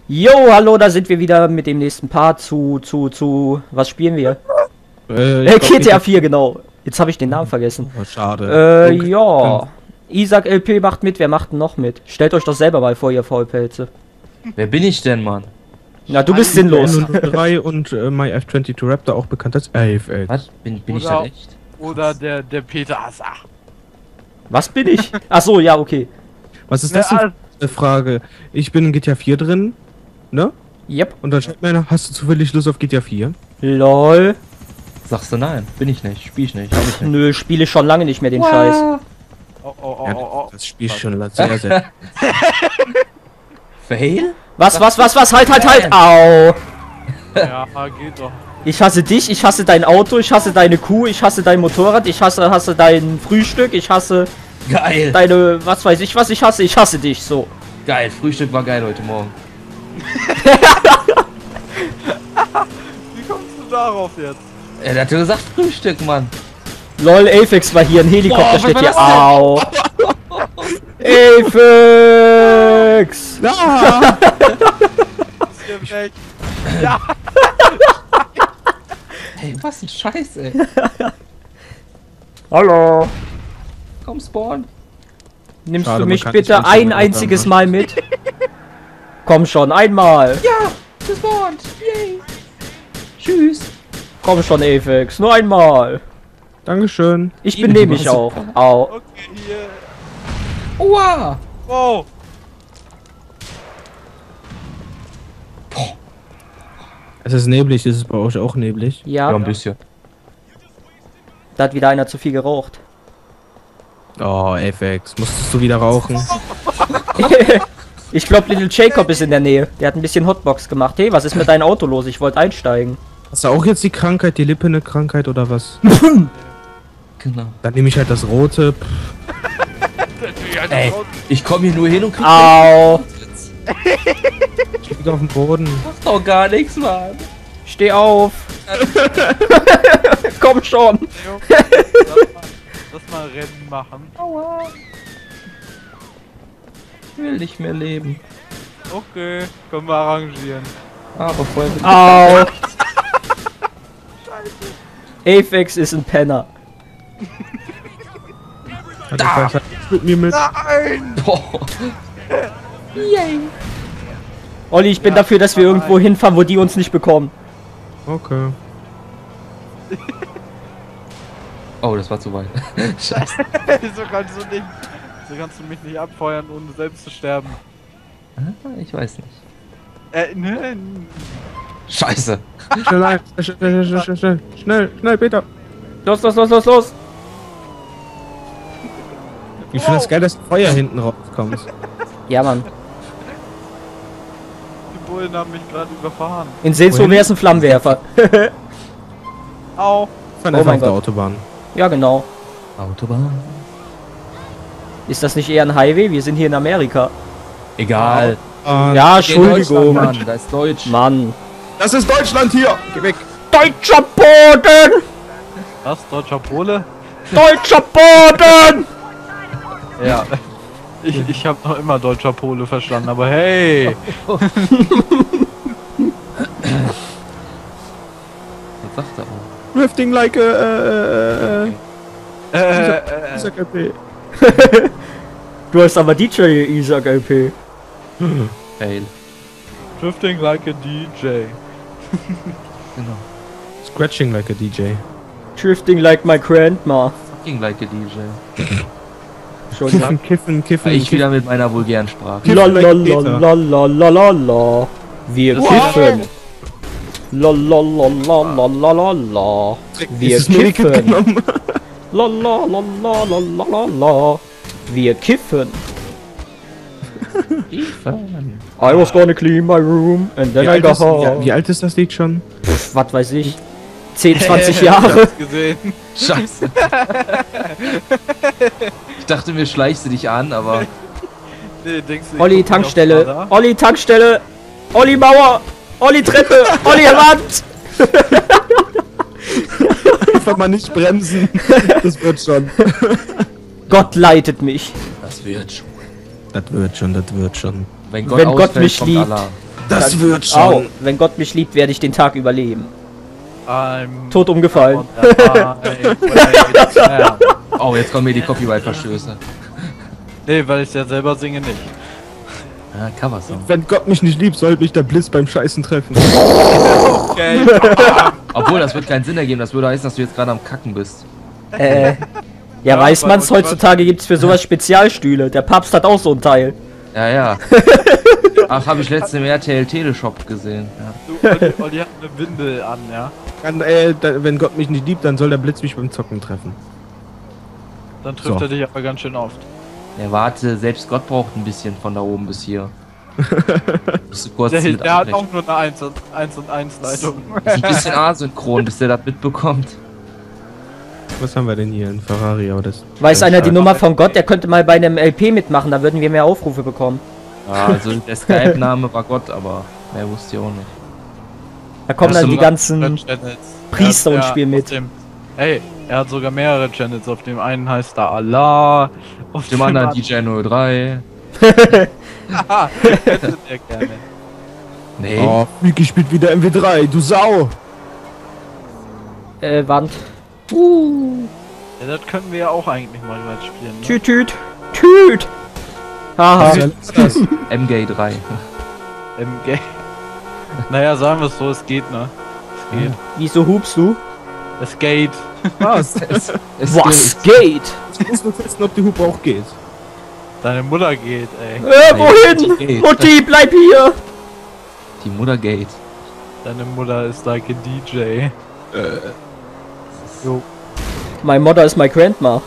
Jo, hallo, da sind wir wieder mit dem nächsten Part was spielen wir? GTA 4, genau. Jetzt habe ich den Namen vergessen. Oh, schade. Ja. Isaac LP macht mit, wer macht denn noch mit? Stellt euch doch selber mal vor, ihr Faulpelze. Wer bin ich denn, Mann? Na, du bist sinnlos. 3 und MyF22 Raptor, auch bekannt als AFL. Was? Bin ich da echt? Oder der Peter Assach. Was bin ich? Ach so, ja, okay. Was ist das denn für eine Frage? Ich bin in GTA 4 drin, ne? Yep. Und dann schreibt mir einer, hast du zufällig Lust auf GTA 4? LOL. Sagst du nein? Bin ich nicht. Spiel ich nicht. Hab ich nicht. Nö, spiele schon lange nicht mehr den Scheiß. Oh. Das Spiel ist schon sehr, sehr... Fail? Was? Halt! Au! Ja, geht doch. Ich hasse dich, ich hasse dein Auto, ich hasse deine Kuh, ich hasse dein Motorrad, ich hasse dein Frühstück, ich hasse Geil. deine, was weiß ich was, ich hasse dich, so. Geil. Frühstück war geil heute Morgen. Wie kommst du darauf jetzt? Er hat ja gesagt Frühstück, Mann. LOL, Apex war hier, ein Helikopter Boah, steht was hier. war Au! Apex! Ja! Ist hier weg. Ja, Hey, was ein Scheiß, ey. Hallo! Komm, Spawn. Nimmst Schade, du man mich kann bitte nicht ein mit einziges haben, Mal mit? Komm schon, einmal! Ja, gespawnt. Yay. Tschüss. Komm schon, Apex, nur einmal! Dankeschön. Ich benehme mich auch. Au. okay, hier. Uah. Oh, Es ist neblig, ist es bei euch auch neblig? Ja, Ja, ein bisschen. da hat wieder einer zu viel geraucht. Oh, FX, musstest du wieder rauchen? Ich glaube, Little Jacob ist in der Nähe. Der hat ein bisschen Hotbox gemacht. Hey, was ist mit deinem Auto los? Ich wollte einsteigen. Hast du auch jetzt die Krankheit, die Lippene-Krankheit oder was? Genau. Dann nehme ich halt das rote. Ey, ich komme hier nur hin und krieg Au! Ich liege auf dem Boden. doch doch gar nichts, Mann. Steh auf! Komm schon! lass mal Rennen machen. Aua. Ich will nicht mehr leben. Okay, können wir arrangieren. Aber vorher bin Au! Apex ist ein Penner. Da! Mit mir mit. Boah. Olli, ich bin dafür, dass wir irgendwo hinfahren, wo die uns nicht bekommen. Okay. Oh, das war zu weit. Scheiße. so kannst du mich nicht abfeuern, ohne selbst zu sterben. Ich weiß nicht. Ne. Scheiße. Schnell, Peter. Los! Ich finde es geil, dass Feuer hinten rauskommt. Ja, Mann. Die Bullen haben mich gerade überfahren. In Seenso Wohin? wäre es ein Flammenwerfer. Au. Fahren Oh einfach mein auf der Gott. Autobahn. Ja, genau. Autobahn. Ist das nicht eher ein Highway? Wir sind hier in Amerika. Egal. Ja, Entschuldigung. Mann, da ist Deutsch. Mann. Das ist Deutschland hier! Geh weg! Deutscher Boden! Was? Deutscher Pole? Deutscher Boden! Ja. Ich habe noch immer deutscher Pole verstanden, aber hey! Was sagt er auch? Drifting like Isaac LP. Du hast aber DJ Isaac LP. Fail. Drifting like a DJ. Genau. Scratching like a DJ. Drifting like my grandma. Fucking like a DJ. Entschuldigung. Kiffen. Ich wieder mit meiner vulgären Sprache. Lalalala. Wir kiffen. Lalalala. Wir kiffen. Lalalala. Wir kiffen. I was gonna clean my room and then I got home. Wie alt ist das Lied schon? Was weiß ich. 10, 20 Jahre. Gesehen. Scheiße. Ich dachte mir, schleichst du dich an, aber... Nee, denkst du, ich Olli, guck nicht aufs Tankstelle. Radar? Olli, Tankstelle. Olli, Mauer. Olli, Treppe. Olli, Wand. Einfach mal nicht bremsen. Das wird schon. Gott leitet mich. Das wird schon. Das wird schon. Wenn Wenn Gott ausfällt, mich kommt liebt. Allah. Das wird Au, schon. wenn Gott mich liebt, werde ich den Tag überleben. I'm Tot umgefallen. Oh, jetzt kommen mir die Copyright-Verstöße. Nee, weil ich ja selber singe nicht. Ja, Coversong. Wenn Gott mich nicht liebt, soll mich der Blitz beim Scheißen treffen. Okay. Obwohl, das wird keinen Sinn ergeben. Das würde heißen, dass du jetzt gerade am Kacken bist. Ja, Ja, weiß aber- man's, heutzutage gibt's für sowas Spezialstühle. Der Papst hat auch so ein Teil. Ja, ja. Ach, habe ich letztens im RTL Teleshop gesehen. Ja. Du, Olli hat eine Windel an, ja? Wenn Gott mich nicht liebt, dann soll der Blitz mich beim Zocken treffen. Dann trifft So. er dich aber ganz schön oft. Ja, warte, selbst Gott braucht ein bisschen von da oben bis hier. Bist du kurz Der mit hat abbrechen. auch nur eine 1 und 1 Leitung. Das ist ein bisschen asynchron, bis der das mitbekommt. Was haben wir denn hier? Ein Ferrari, aber das. Weiß einer die schade. Nummer von Gott? Der könnte mal bei einem LP mitmachen, da würden wir mehr Aufrufe bekommen. Ja, also der Skype-Name war Gott, aber mehr wusste ich auch nicht. Da kommen Hast dann du die ganzen... Priester und spielen mit. Ey, er hat sogar mehrere Channels. Auf dem einen heißt da Allah. Auf Dem anderen DJ 03. Haha, hätte der gerne. Nee. Oh, Vicky spielt wieder MW3, du Sau! Wand. Ja, das können wir ja auch eigentlich mal weit spielen. Ne? Tüt, tüt, tüt. Haha. Was ist das? MG3. MG. Naja, sagen wir es so, es geht, ne? Es geht. Wieso hupst du? Es geht. Was? Was geht? Ich muss nur testen, ob die Hupe auch geht. Deine Mutter geht, ey. Wohin? Geht. Mutti, bleib hier! Die Mutter geht. Deine Mutter ist like a DJ. Jo. My mother is my grandma.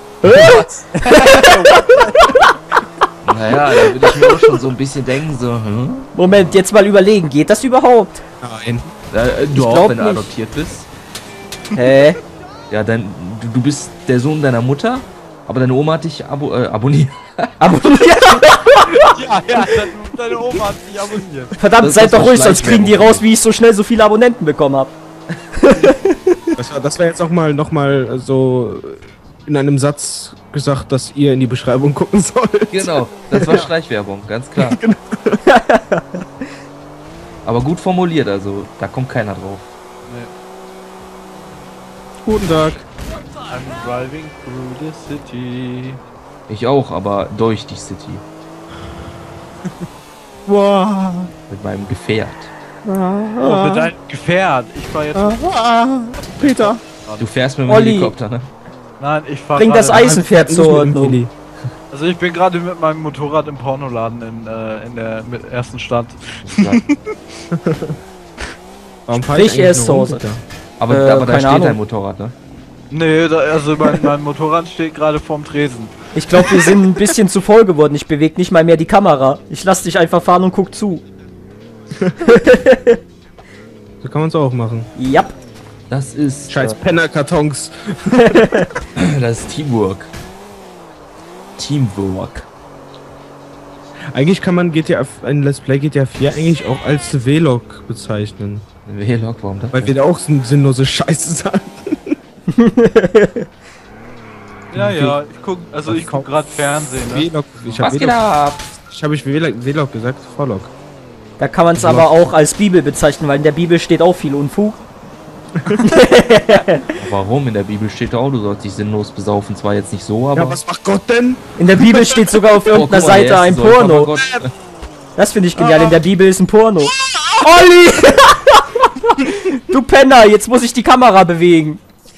Naja, da würde ich mir auch schon so ein bisschen denken, so, Moment, jetzt mal überlegen, geht das überhaupt? Nein. Du auch, glaub wenn du nicht. adoptiert bist. Hä? Ja, dann, du bist der Sohn deiner Mutter, aber deine Oma hat dich abonniert. Abonniert? Ja, deine Oma hat dich abonniert. Verdammt, Das seid ist doch doch ruhig, sonst kriegen die Schleichwerbung. raus, wie ich so schnell so viele Abonnenten bekommen habe. Das war jetzt noch mal so in einem Satz gesagt, dass ihr in die Beschreibung gucken sollt. Genau, das war Schleichwerbung, ganz klar. Aber gut formuliert, also da kommt keiner drauf. Guten Tag. I'm driving through the city. Ich auch, aber durch die City. Wow. Mit meinem Gefährt. Oh, mit deinem Gefährt. Ich fahr jetzt. Peter. Du fährst mit dem Olli. Helikopter, ne? Nein, ich fahr. Bring das gerade- Eisenpferd zur Ordnung. Also ich bin gerade mit meinem Motorrad im Pornoladen in der ersten Stadt. Warum fahr Sprich eigentlich erst nur zu Hause. runter? Aber da keine steht Ahnung. dein Motorrad, ne? Nee, also mein Motorrad steht gerade vorm Tresen. Ich glaube, wir sind ein bisschen zu voll geworden. Ich bewege nicht mal mehr die Kamera. Ich lass dich einfach fahren und guck zu. So kann man es auch machen. Ja. Das ist. Scheiß Pennerkartons. Das ist Teamwork. Teamwork. Eigentlich kann man ein Let's Play GTA 4 eigentlich auch als Vlog bezeichnen. Vlog, warum das? Weil wir da auch sinnlose Scheiße sagen. Ja, ich guck gerade Fernsehen, ne? Vlog. Ich Was habe geht ab? Vlog gesagt, Vlog. Da kann man es aber auch als Bibel bezeichnen, weil in der Bibel steht auch viel Unfug. Warum? In der Bibel steht auch, du sollst dich sinnlos besaufen. Zwar jetzt nicht so, aber. Ja, was macht Gott denn? In der Bibel steht sogar auf Oh, guck irgendeiner mal, der Seite ein erste Säufer, Porno. Gott. Das finde ich genial. In der Bibel ist ein Porno. Olli! Du Penner, jetzt muss ich die Kamera bewegen.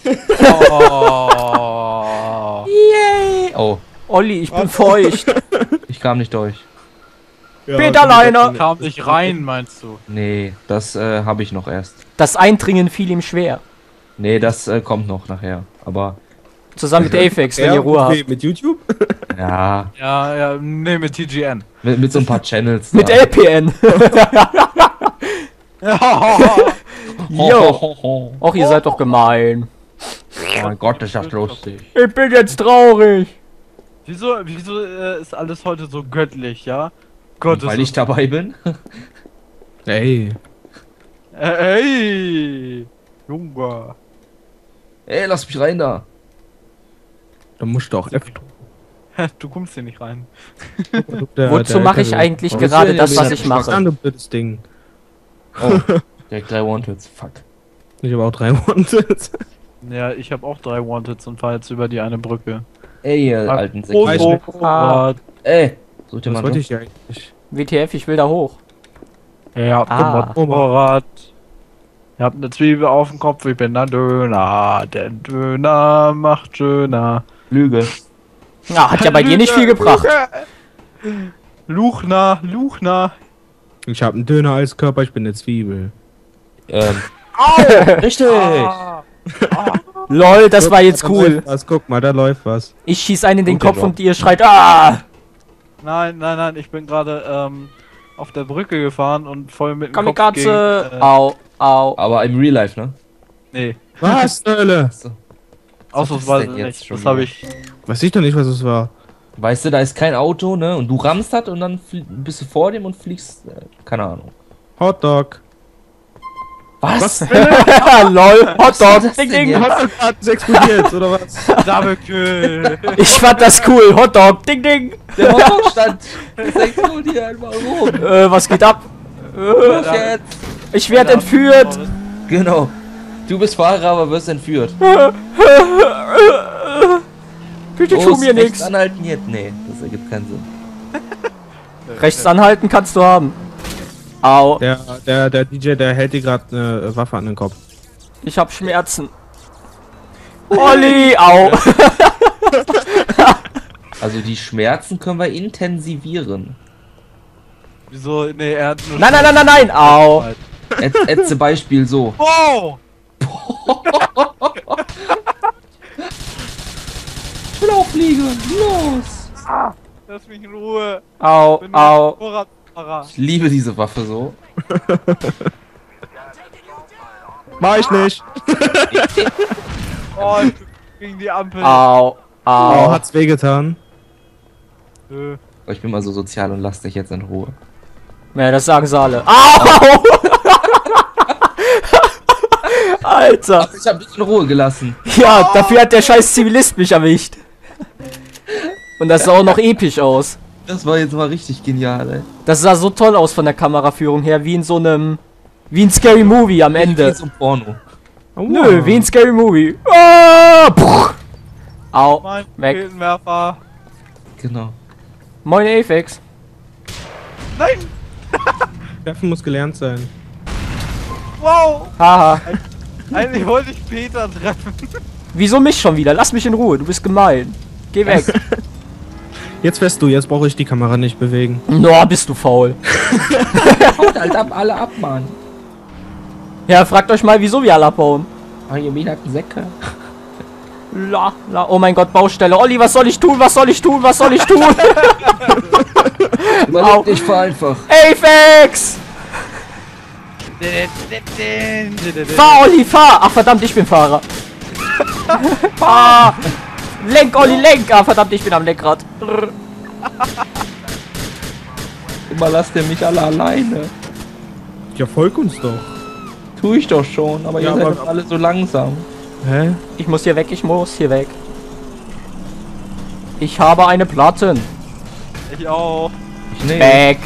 Oh. Oh, Olli, ich bin feucht. ich kam nicht durch. Ja, Peter Leiner. Kam nicht rein, meinst du? Nee, das habe ich noch erst. Das Eindringen fiel ihm schwer. Nee, das kommt noch nachher. Aber Zusammen mit Apex, wenn ihr Ruhe habt. Mit YouTube? ja, Ja, nee, mit TGN. mit so ein paar Channels. Mit da. LPN. Ho, Jo. ho, ho, ho. Och, ihr seid doch gemein. Oh mein Gott, ist das lustig. Ich bin jetzt traurig. Wieso ist alles heute so göttlich, ja? Gott, Weil ich dabei bin. Ey. Ey! Junge. Ey, lass mich rein da. Da musst du auch F. Du kommst hier nicht rein. Wozu mache ich eigentlich Oh, gerade das das, ist ja was der ich mache? An, du blödes Ding. Oh, direkt 3 One-Hits, fuck. Ich habe auch 3 Wanted. Ja, ich habe auch 3 Wanteds und fahre jetzt über die eine Brücke. Ey, ihr alten Motorrad. Ey, such dir Was mal wollte einen ich ja eigentlich? WTF, ich will da hoch. Ja, Ah. Motorrad. Ihr habt eine Zwiebel auf dem Kopf, ich bin ein Döner. Der Döner macht schöner. Lüge. Ja, hat ja bei dir nicht viel gebracht. Luchner, Luchner. Ich habe einen Döner als Körper, ich bin eine Zwiebel. Richtig! Lol, das war jetzt Da cool. läuft was, guck mal, da läuft was. Ich schieß einen in den Guter Kopf Job. und ihr schreit, ah! Nein, nein, nein, ich bin gerade auf der Brücke gefahren und voll mit dem Kopf Kamikaze! gegen, Au, au. Aber im Real Life, ne? Nee, Was, Hölle? So. ausnahmsweise denn jetzt nicht. schon Das habe wieder? ich. Weiß ich doch nicht, was es war. Weißt du, da ist kein Auto, ne? Und du rammst das und dann bist du vor dem und fliegst. Keine Ahnung. Hotdog. Was? Lol, Was war Hotdog, das ding denn ding. jetzt? Hotdog hat explodiert, oder was? Double Kill. Ich fand das cool, Hotdog, ding ding. Der Hotdog stand. Das explodiert, warum? Was geht ab? Was jetzt? Ich werde entführt. Genau. Du bist Fahrer, aber wirst entführt. Bitte tu mir rechts nichts. anhalten jetzt? Nee, das ergibt keinen Sinn. Rechts anhalten kannst du haben. Au, Der DJ, der hält dir gerade eine Waffe an den Kopf. ich hab Schmerzen. Olli, au. Also die Schmerzen können wir intensivieren. Wieso? Nee, er hat nur. Nein, nein, nein, nein, nein, au. Etze Beispiel so. Wow! Ich will auch fliegen. Los! Lass mich in Ruhe. Au, Bin nur au. Motorradfahrer. Ich liebe diese Waffe so. Mach ich nicht. Oh, ich bin gegen die Ampel. Au, Oh, au. hat's wehgetan. Ich bin mal so sozial und lass dich jetzt in Ruhe. Ja, das sagen sie alle. Au! Alter. Ich hab dich in Ruhe gelassen. Ja, dafür hat der scheiß Zivilist mich erwischt. Und das sah auch noch episch aus. Das war jetzt mal richtig genial, ey. Das sah so toll aus von der Kameraführung her, wie in so einem... Wie ein Scary Movie am Wie Ende. zum Porno. Oh, Nö, wie ein Scary Movie. Ah, puh. Au, Mein weg. Raketenwerfer. Genau. Moin Apex. Nein! Treffen muss gelernt sein. Wow! Haha. Eigentlich wollte ich Peter treffen. Wieso mich schon wieder? Lass mich in Ruhe, du bist gemein. Geh weg. Jetzt fährst du, jetzt brauche ich die Kamera nicht bewegen. No, bist du faul. Haut halt ab, alle ab, Mann. Ja, fragt euch mal, wieso wir alle abbauen. Ah, ihr behinderten Säcke. Oh mein Gott, Baustelle. Olli, was soll ich tun? Was soll ich tun? Was soll ich tun? Au. Überleg dich, fahr einfach. Apex! Fahr, Olli, fahr! Ach, verdammt, ich bin Fahrer. Fahr! Lenk, Olli, lenk! Ah, verdammt, ich bin am Lenkrad. Immer lasst ihr mich alle alleine. Ja, folg uns doch. Tu ich doch schon, aber Ja, ihr seid aber- doch alle so langsam. Hä? Ich muss hier weg, ich muss hier weg. Ich habe eine Platten. Ich auch. Ich nee. Weg.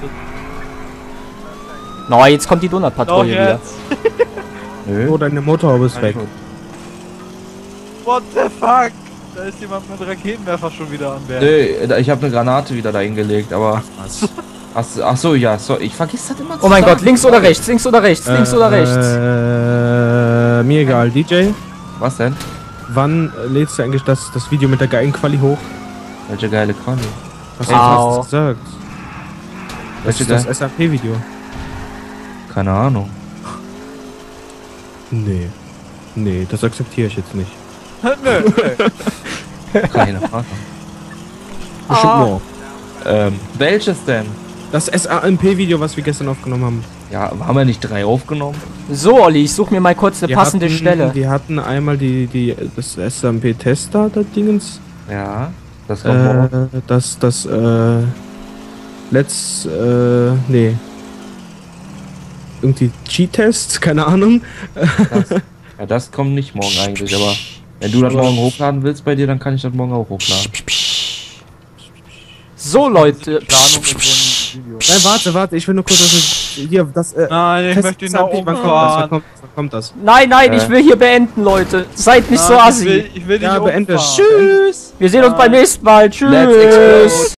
No, jetzt kommt die Donut-Patrouille Doch wieder. jetzt. Nö. Oh, deine Motorhaube ist weg. What the fuck? Da ist jemand mit Raketenwerfer schon wieder am Berg. Nö, ich habe eine Granate wieder dahin gelegt, aber. Ach so, ja, so, ich vergiss das immer zu Oh mein sagen. Gott, links oder rechts, links oder rechts, links oder rechts. Mir egal. DJ, Was denn? wann lädst du eigentlich das Video mit der geilen Quali hoch? Welche geile Quali. Hast du Au. fast gesagt? Das Welche ist das geil? SAP-Video. Keine Ahnung. Nee. Nee, das akzeptiere ich jetzt nicht. Nö. Keine Ahnung. Bestimmt morgen. Welches denn? Das SAMP-Video, was wir gestern aufgenommen haben. Ja, haben wir nicht 3 aufgenommen? So, Olli, ich suche mir mal kurz eine passende Stelle. Wir hatten einmal das SAMP-Tester, das Dingens. Ja, das kommt morgen. Nee. Irgendwie Cheat-Test, keine Ahnung. Ja, das kommt nicht morgen eigentlich, aber wenn du das morgen hochladen willst bei dir, dann kann ich das morgen auch hochladen. So, Leute. Planung in so einem Video. Nein, warte, ich will nur kurz hier, das, Nein, ich möchte ihn nach oben fahren. Wann kommt das? Nein, ich will hier beenden, Leute. Seid nicht so assi. Ich will dich Ja, beende. umfahren. Tschüss! Wir sehen uns beim nächsten Mal. Let's explode. Tschüss.